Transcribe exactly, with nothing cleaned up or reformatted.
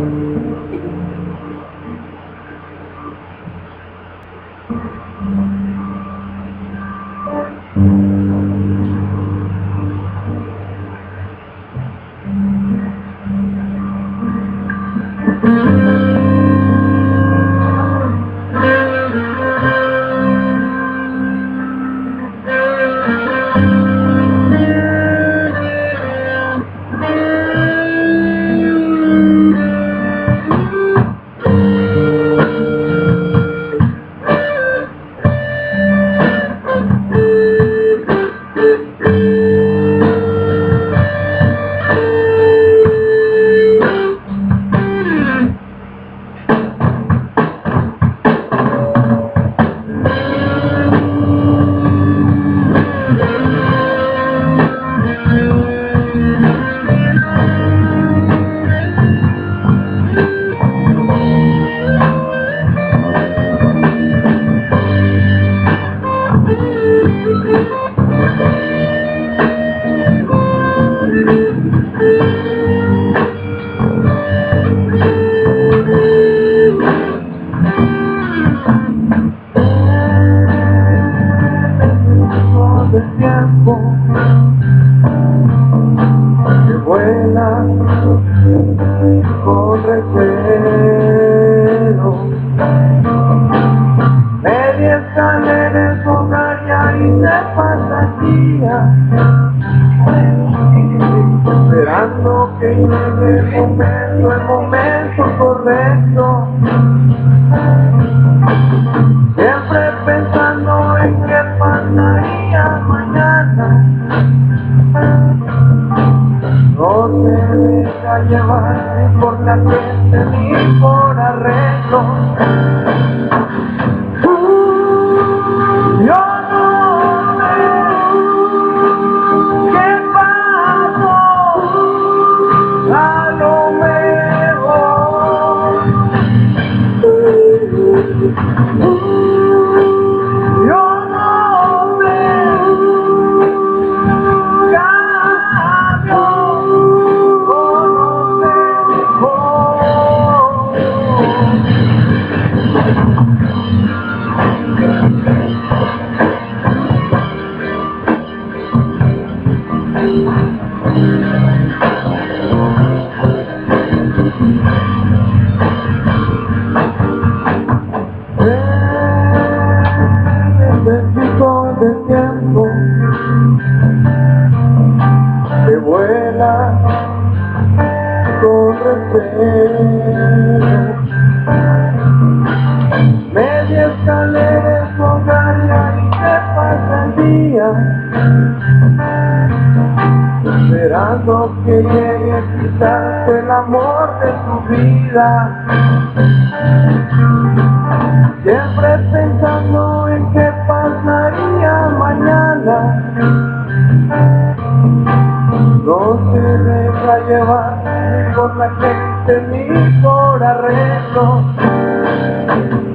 que vuela con recelo, media escalera en su hogar y se pasa el día esperando que llegue el momento, el momento correcto, siempre pensando en qué pasaría mañana. No se deja llevar ni por la gente ni por arreglo. Yo no sé qué pasó, a lo mejor yo no sé, cambio o no sé mejor. Necesito de tiempo que vuela con recelo, media escalera en su hogar y se pasa el día esperando que llegue quizás el amor de su vida, siempre pensando en qué pasaría mañana. No se deja llevar ni por la gente ni por arreglo.